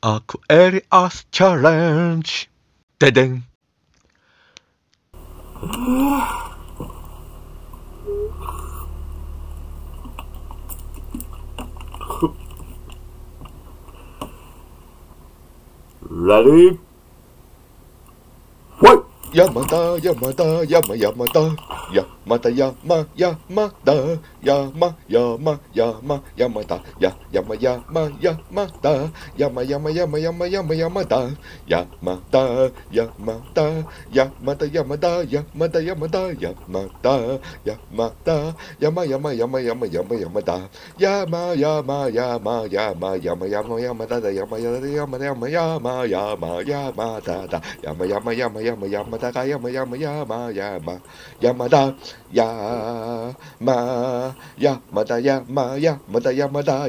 アクエリアスチャレンジ。ででん。 Ready? What? 山田山田山山田山田山山田山山山山田山山山田山山山山山山田山田山田山田山田山田山田山田山田山山山山山山田山山山山山山山田山山山山山山山田だ山山山山山田が山山山山山田山山田山山田山田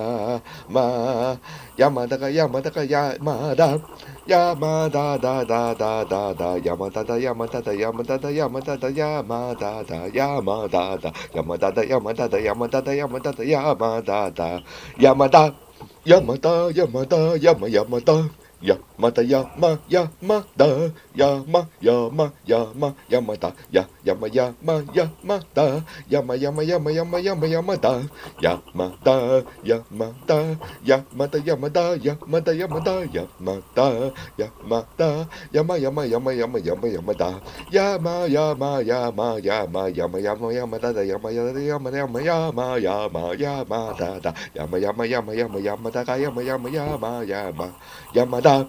山田が山田が山田山田だだだだだ山田だ山田だ山田だ山田だ山田だ山田だ山田だ山田だ山田だ山田だ山田だ山田山田山田山山田山田山山田山山山山田山山山田山山山山山山田山田山田山田山田山田山田山田山田山山山山山山田山山山山山山山田だ山山山山山山山田だ山山山山山田が山山山山山田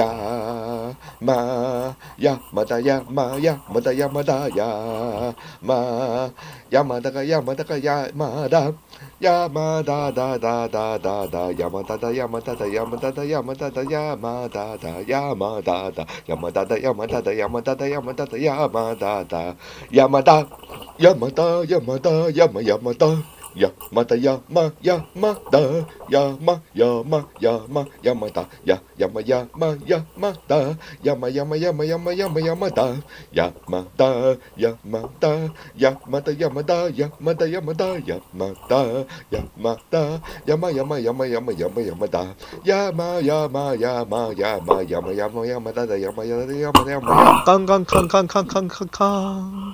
山田山田山田山田が山田が山田山田だだだだだ山田だ山田だ山田だ山田だ山田だ山田だ山田だ山田だ山田だ山田だ山田だ山田山田山田山山田山田山山田山山山山田山山山田山山山山山山田山田山田山田山田山田山田山田山田山山山山山山田山山山山山山山田だ山山山山カンカンカンカンカンカンカンカン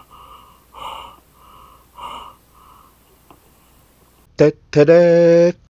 てってれー